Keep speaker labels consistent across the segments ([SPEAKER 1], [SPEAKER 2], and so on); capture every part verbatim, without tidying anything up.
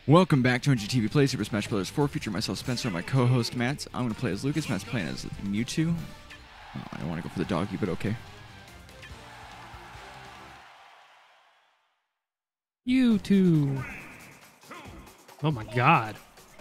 [SPEAKER 1] Welcome back to N G T V Play Super Smash Bros. four, featuring myself, Spencer, and my co-host, Matt. I'm going to play as Lucas. Matt's playing as Mewtwo. Oh, I don't want to go for the doggy, but okay.
[SPEAKER 2] Mewtwo. Oh my god.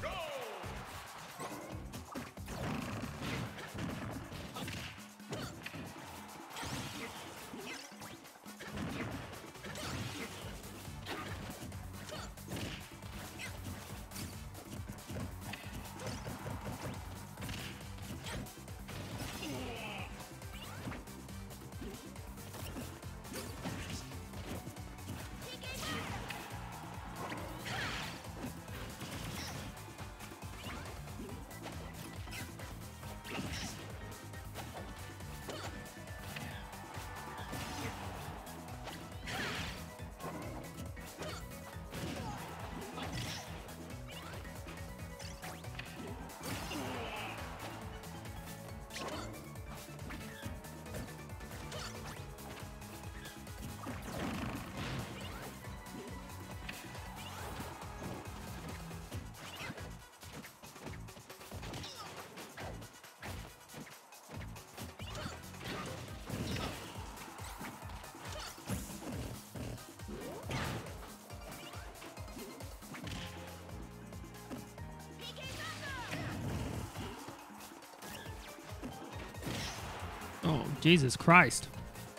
[SPEAKER 2] Oh, Jesus Christ.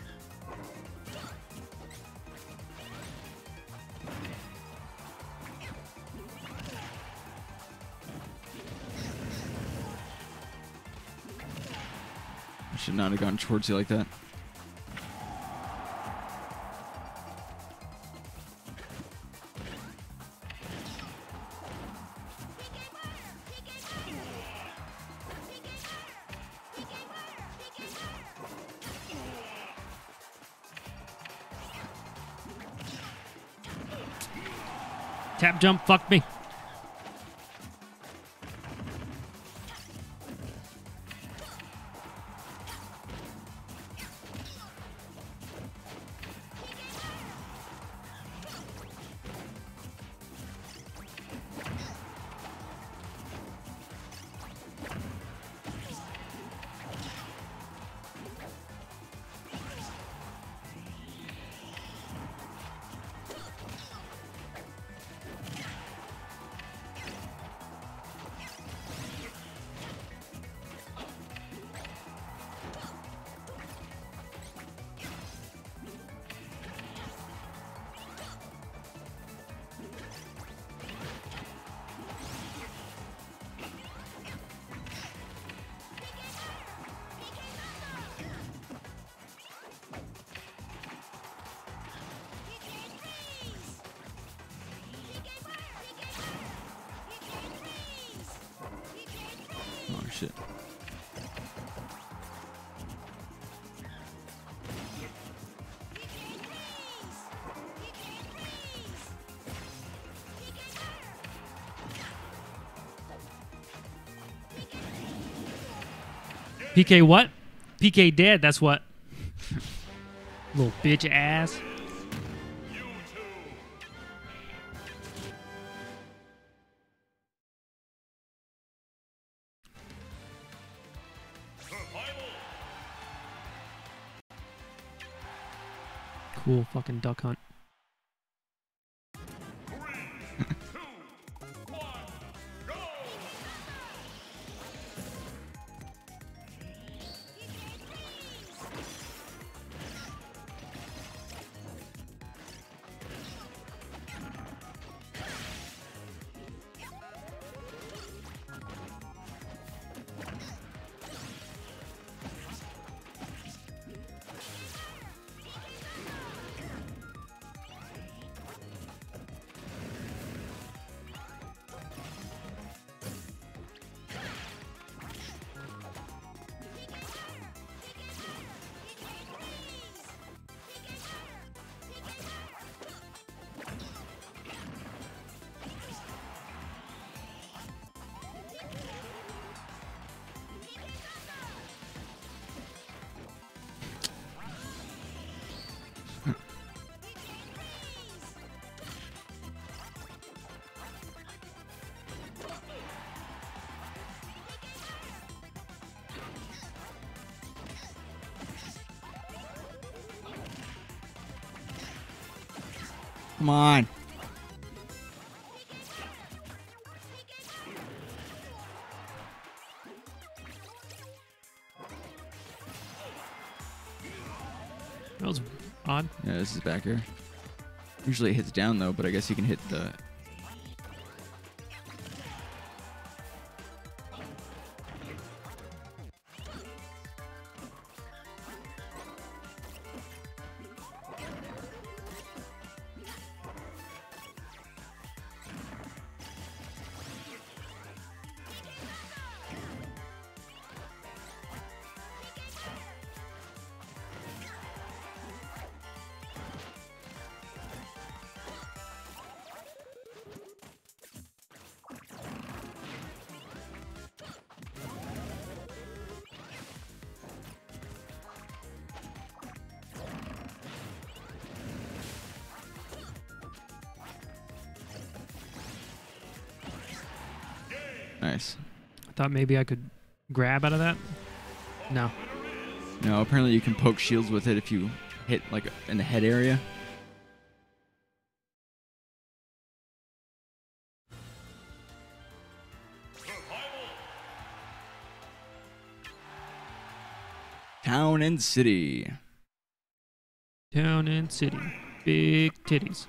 [SPEAKER 1] I should not have gone towards you like that.
[SPEAKER 2] Tap jump, fuck me.
[SPEAKER 1] Oh, shit.
[SPEAKER 2] P K what? P K dead, that's what. Little bitch ass. Cool fucking duck hunt.
[SPEAKER 1] Come on.
[SPEAKER 2] That was odd.
[SPEAKER 1] Yeah, this is back here. Usually it hits down though, but I guess you can hit the... Nice.
[SPEAKER 2] I thought maybe I could grab out of that. No.
[SPEAKER 1] No, apparently you can poke shields with it if you hit like in the head area. Town and city.
[SPEAKER 2] Town and city. Big titties.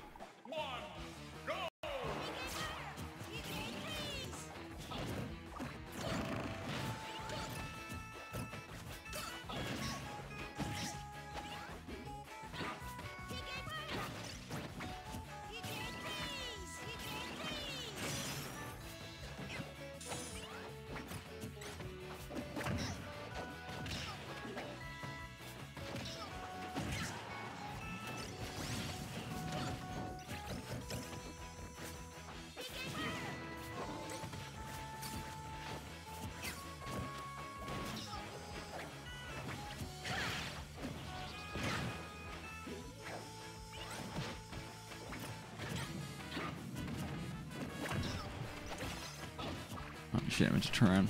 [SPEAKER 1] Oh shit, I meant to turn around.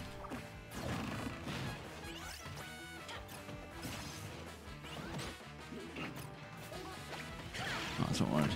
[SPEAKER 1] Oh, that's what I wanted.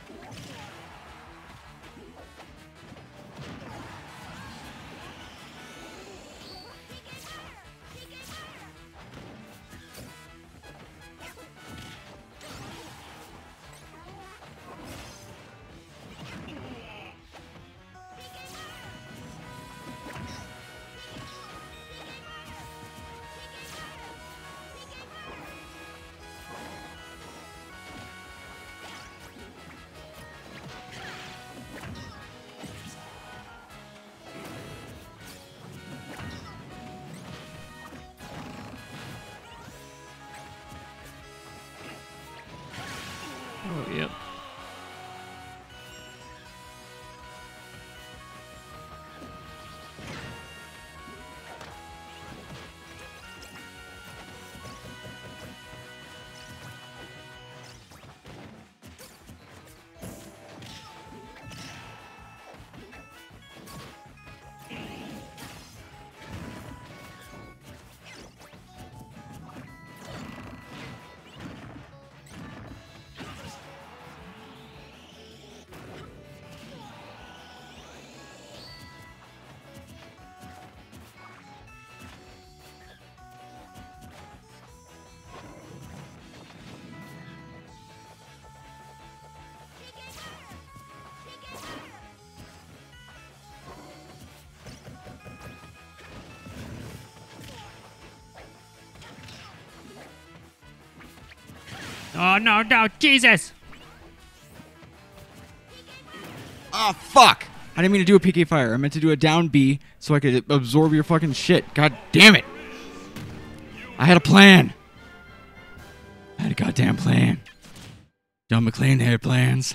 [SPEAKER 2] Oh, yep. Oh, no, no, Jesus!
[SPEAKER 1] Ah, fuck! I didn't mean to do a P K fire. I meant to do a down B so I could absorb your fucking shit. God damn it! I had a plan. I had a goddamn plan. John McClane had plans.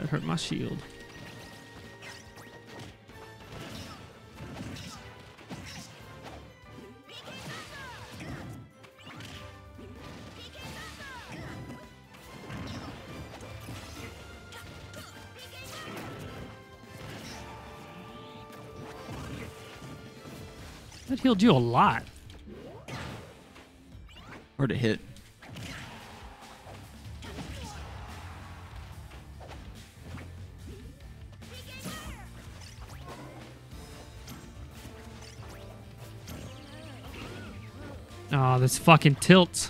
[SPEAKER 2] That hurt my shield. That healed you a lot.
[SPEAKER 1] Hard to hit.
[SPEAKER 2] Oh, this fucking tilts.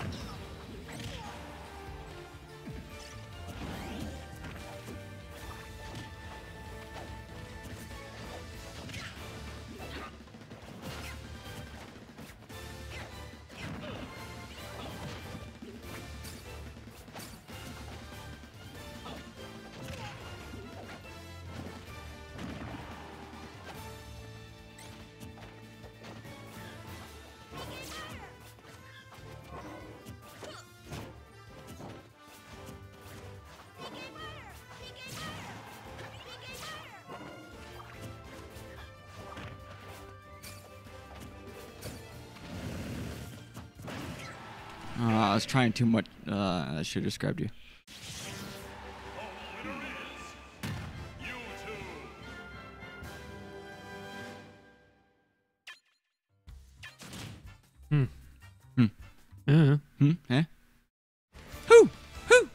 [SPEAKER 1] Uh, I was trying too much. Uh, I should have described you.
[SPEAKER 2] Hmm.
[SPEAKER 1] Hmm.
[SPEAKER 2] Uh.
[SPEAKER 1] Hmm. Eh? Who? Who?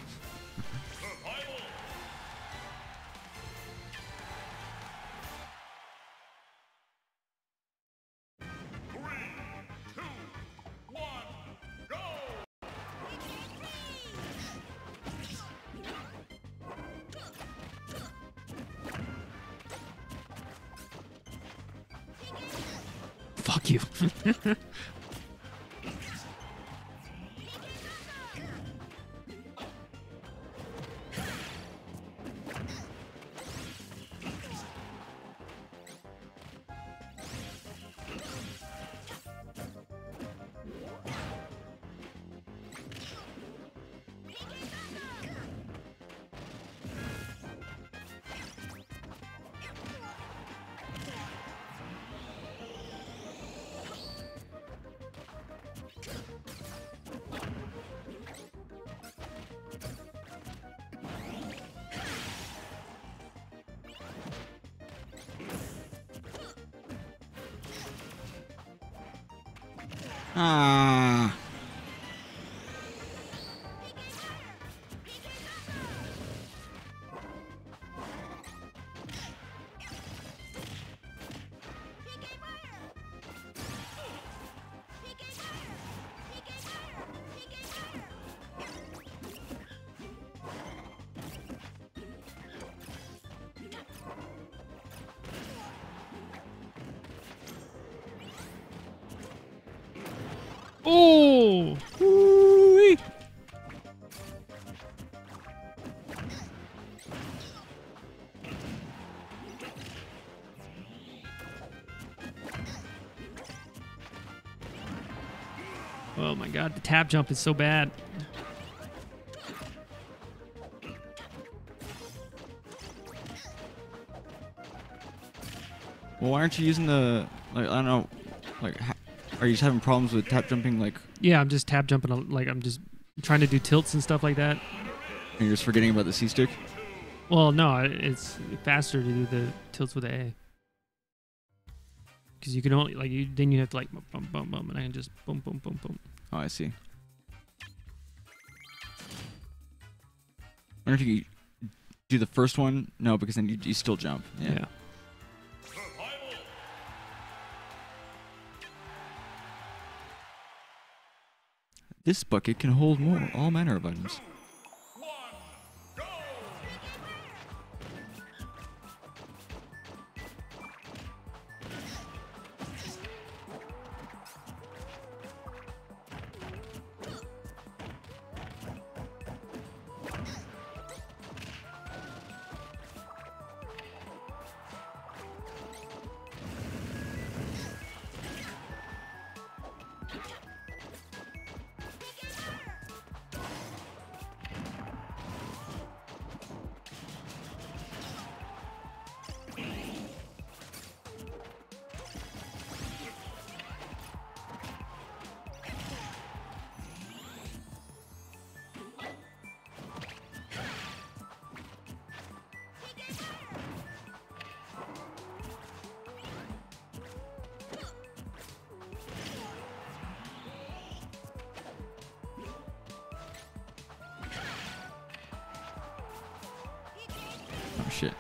[SPEAKER 2] Fuck you.
[SPEAKER 1] Ah.
[SPEAKER 2] Oh!
[SPEAKER 1] Ooh-wee.
[SPEAKER 2] Oh my god, the tap jump is so bad.
[SPEAKER 1] Well, why aren't you using the, like, I don't know, like, ha are you just having problems with tap jumping, like,
[SPEAKER 2] Yeah, I'm just tap jumping, a- like I'm just trying to do tilts and stuff like that.
[SPEAKER 1] and you're just forgetting about the C stick?
[SPEAKER 2] Well, no, it's faster to do the tilts with the A. Because you can only, like, you, then you have to, like, bum, bum, bum, bum, and I can just boom, boom, boom, boom.
[SPEAKER 1] Oh, I see. I wonder if you do the first one. No, because then you, you still jump. Yeah.
[SPEAKER 2] Yeah.
[SPEAKER 1] This bucket can hold more, all manner of items. shit.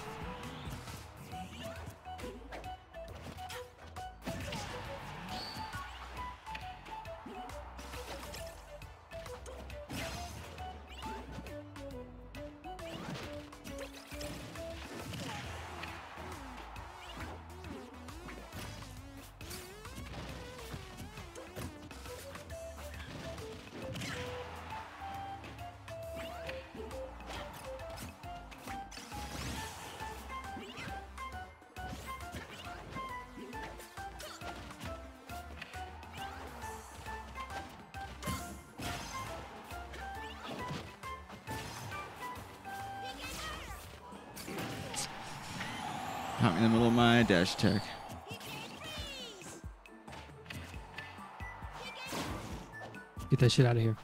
[SPEAKER 1] Caught me in the middle of my dash attack.
[SPEAKER 2] Get that shit out of here.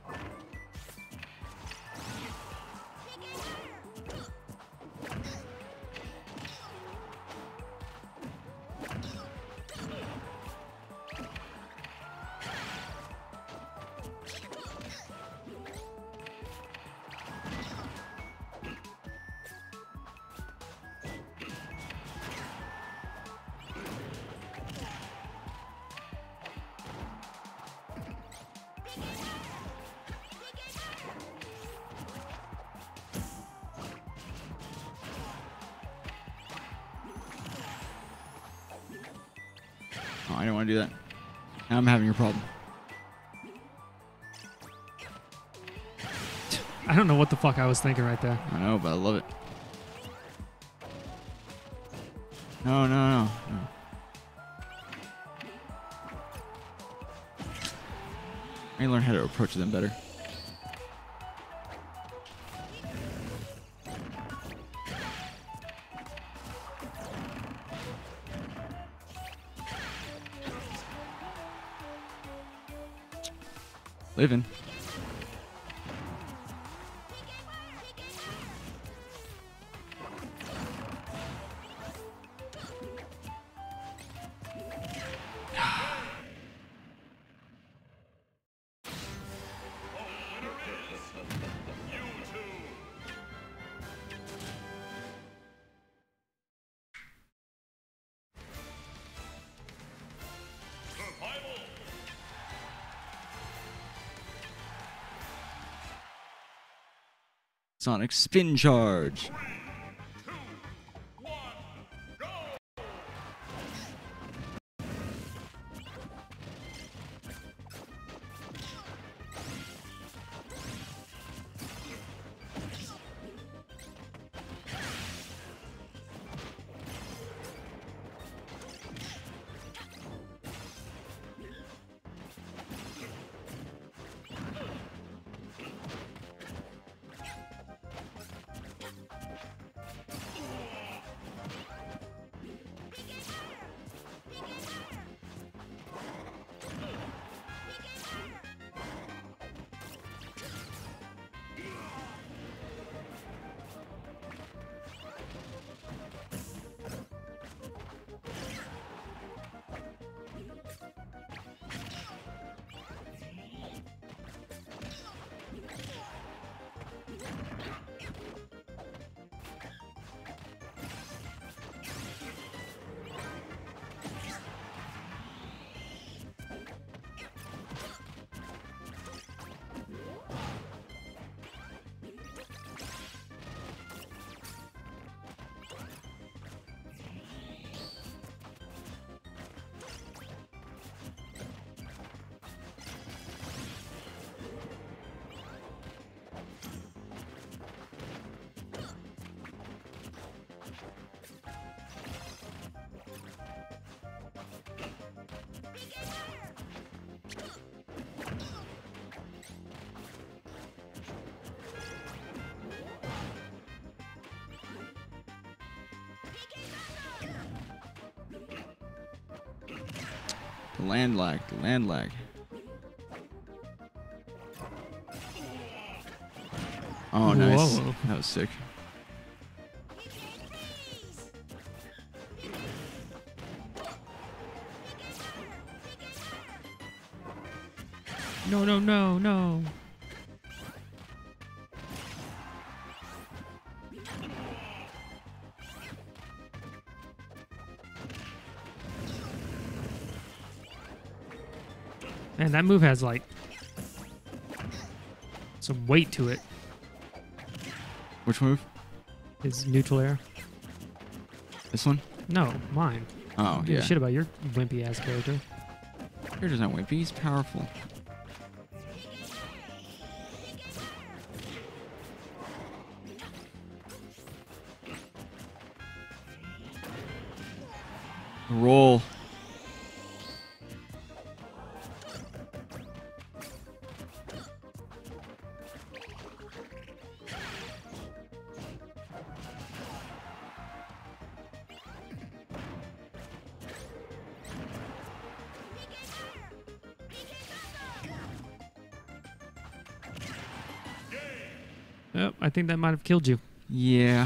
[SPEAKER 1] Oh, I didn't want to do that. Now I'm having a problem.
[SPEAKER 2] I don't know what the fuck I was thinking right there.
[SPEAKER 1] I know, but I love it. No, no, no, no. I need to learn how to approach them better. Living. Sonic Spin Charge. The land lag, the land lag. Oh, nice.
[SPEAKER 2] Whoa.
[SPEAKER 1] That was sick.
[SPEAKER 2] No, no, no, no. Man, that move has like some weight to it.
[SPEAKER 1] Which move?
[SPEAKER 2] His neutral air.
[SPEAKER 1] This one?
[SPEAKER 2] No, mine.
[SPEAKER 1] Oh,
[SPEAKER 2] Give a
[SPEAKER 1] yeah.
[SPEAKER 2] shit about your wimpy ass character.
[SPEAKER 1] Character's not wimpy. He's powerful. Roll.
[SPEAKER 2] Yep, I think that might have killed you.
[SPEAKER 1] Yeah.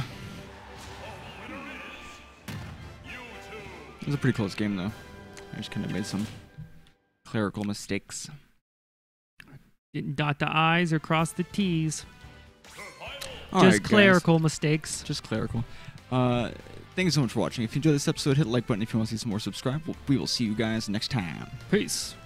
[SPEAKER 1] It was a pretty close game, though. I just kind of made some clerical mistakes.
[SPEAKER 2] Didn't dot the I's or cross the T's.
[SPEAKER 1] All
[SPEAKER 2] Just
[SPEAKER 1] right, guys.
[SPEAKER 2] clerical mistakes.
[SPEAKER 1] Just clerical. Uh, thank you so much for watching. If you enjoyed this episode, hit the like button. If you want to see some more, subscribe. We will see you guys next time.
[SPEAKER 2] Peace.